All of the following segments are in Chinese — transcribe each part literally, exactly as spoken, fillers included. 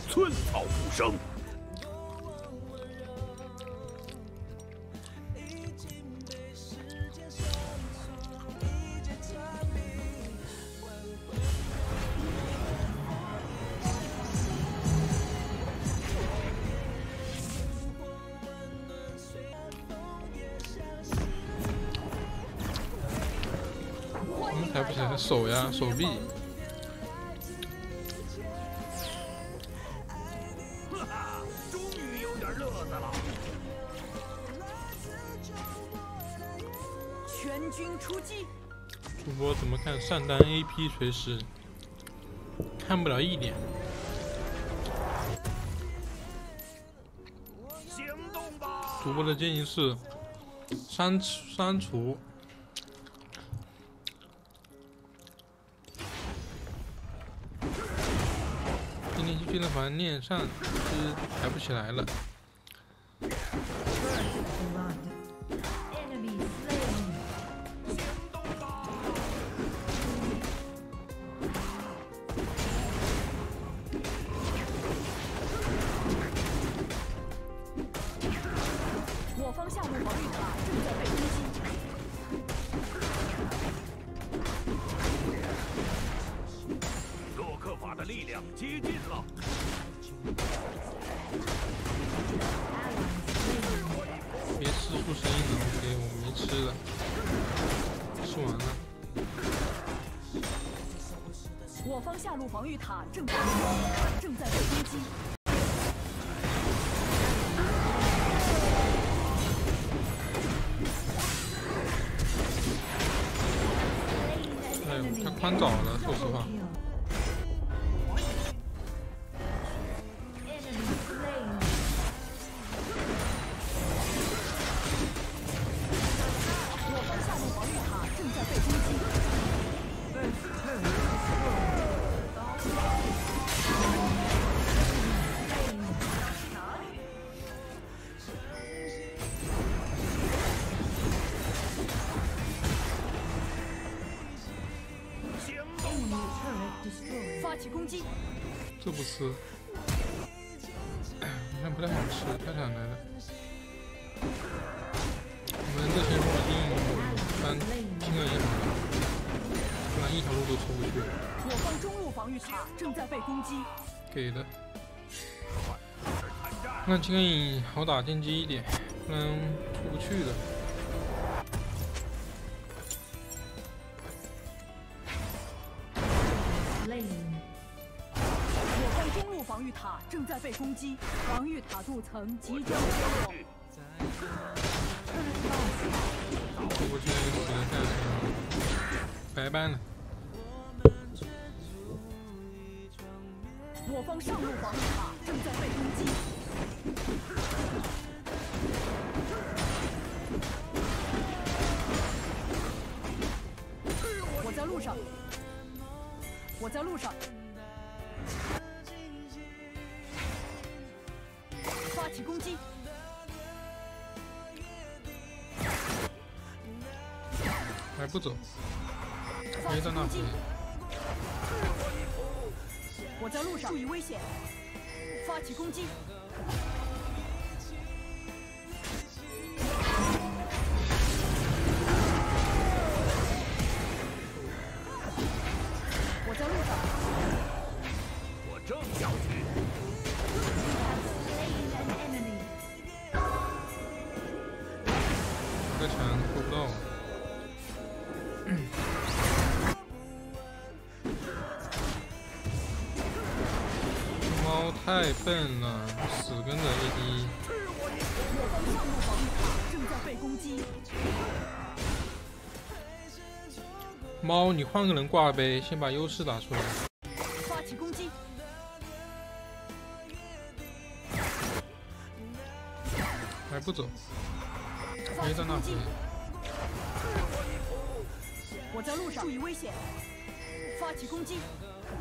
寸草不生。 抬不起来手呀，手臂。 哈哈，终于有点乐子了。 全军出击！ 主播怎么看上单 A P 垂实？看不了一点。 行动吧！ 主播的建议是删删除。 今天去健身房练上肢抬不起来了。 我方项目防御塔正在被攻击。 洛克法的力量接近了。 别吃出声音了 ，OK， 我没吃了，吃完了。 我方下路防御塔正在塔正在被攻击。 哎呦，太宽枣了，说实话。 发起攻击！ 这不吃，好像不太好吃，太想来了。我们这些路径搬清了也好了，不然一条路都出不去。 我方中路防御塔正在被攻击。 给的。让青钢影好打电击一点，不然出不去的。 我方中路防御塔正在被攻击，防御塔镀层即将脱落。 我现在只能干什么？白搬了。 我方上路防御塔正在被攻击。我在路上。 我在路上，发起攻击！ 还不走，没到那里。 我在路上，注意危险！发起攻击！我在路上， 我正要去。 这个墙够不到。猫太笨了，死跟着 A D。 我方上路防御塔正在被攻击。 猫，你换个人挂呗，先把优势打出来。 发起攻击！ 还不走，没到那里。 我在路上，注意危险！发起攻击！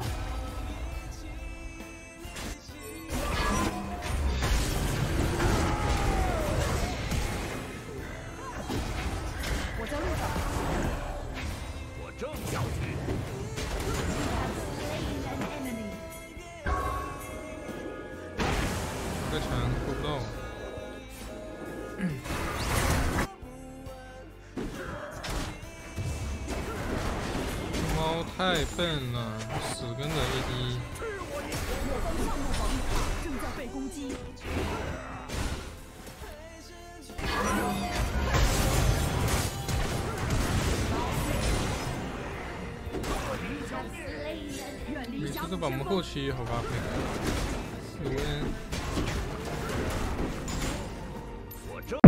我在路上。 我正要去。 太强，够不到。猫太笨了，死跟着 A D。 我方上路防御塔正在被攻击。 每次都把我们后期好发挥。有人。 我这。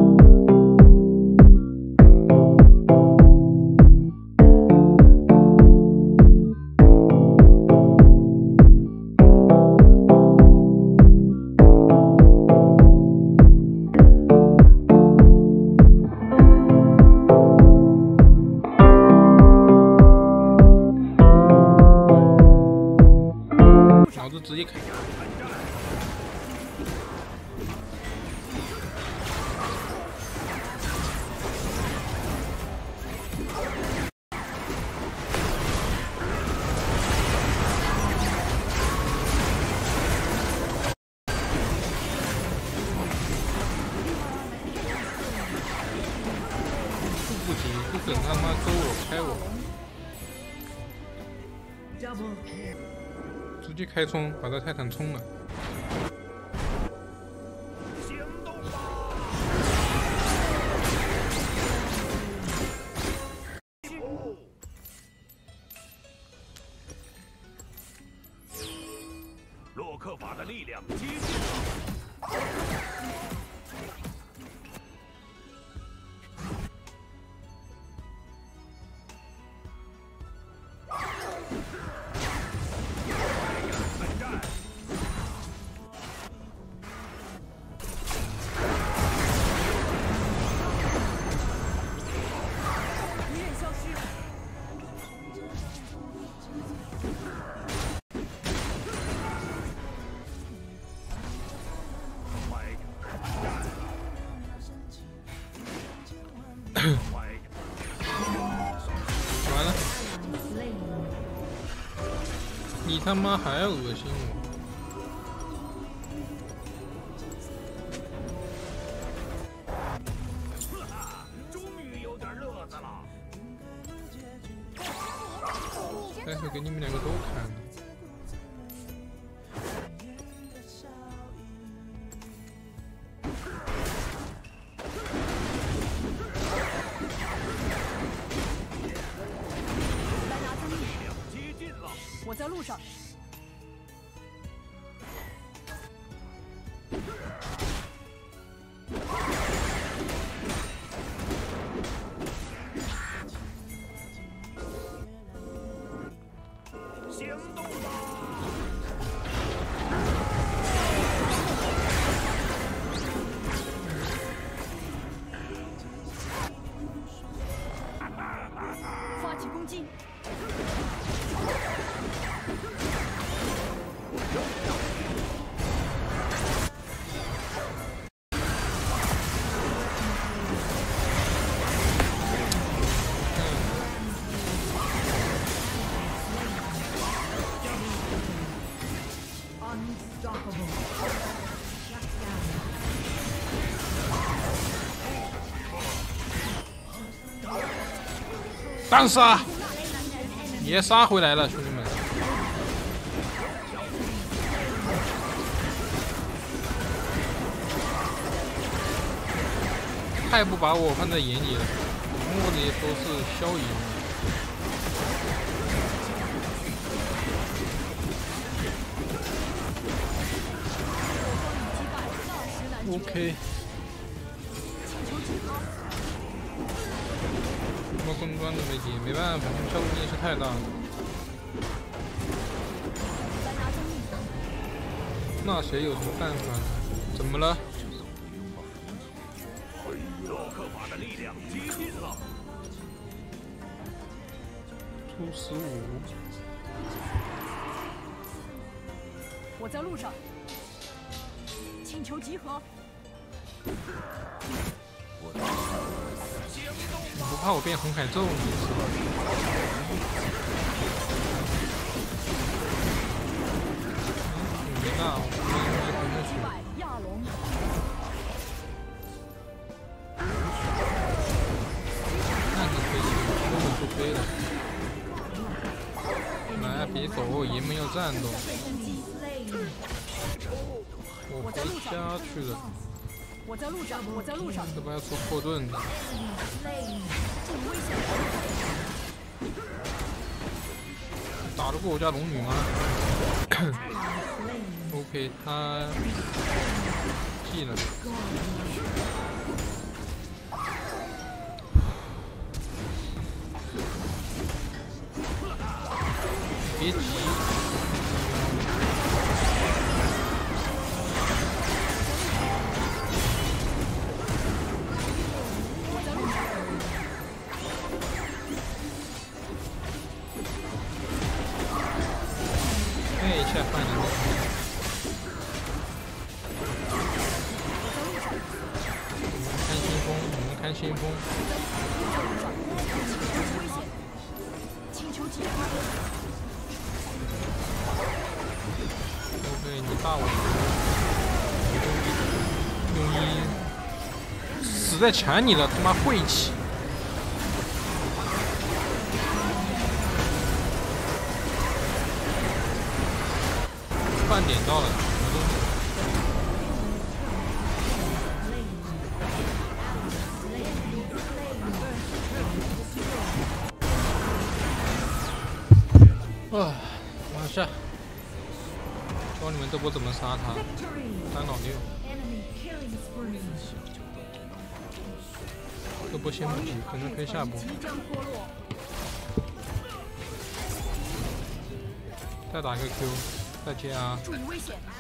脑子直接开。不急，不准他妈勾我开我。直接开冲，把这泰坦冲了。 行动吧！洛克法的力量接近了。 完了，你他妈还要恶心我！ 终于有点乐子了。 待会给你们两个都砍了。 我在路上。 行动吧！ 发起攻击！ 单杀，也杀回来了，兄弟们！太不把我放在眼里了，默里都是消影。OK。什么公关都没接，没办法，效果真是太大了。那谁有什么办法呢？怎么了？ 洛克法的力量接近了。 初十五。 我在路上。请求集合。 你不怕我变红海咒你是吧？没那，我们没红的去。 我爷们要战斗， 被攻击， 我回家去了。 我在路上，我在路上， 这边要出后盾的。 这里危险！ 打得过我家龙女吗？OK， 他记了。别急。哎，一下换人了。看新风，我们看新风。 危险！请求解放。 OK， 你大我用一死在缠你了，他妈晦气！饭点到了，啊，往下。教你们这波怎么杀他，单脑六。这波先不急，可能可以下波。再打个 Q， 再接啊！